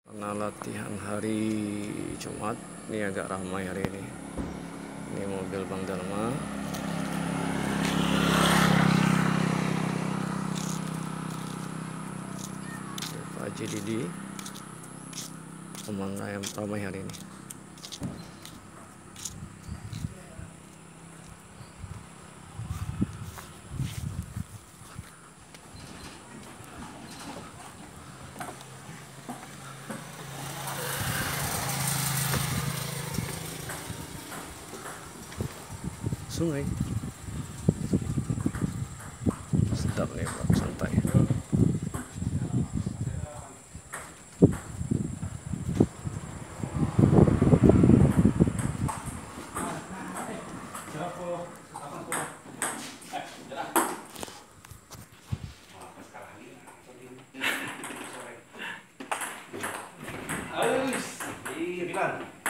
Karena latihan hari Jumat, ini agak ramai hari ini. Ini mobil Bang Dalma. Pak Haji Didi. Memang ramai hari ini. Sungai sedap nih Pak, santai. Iya, Bilang.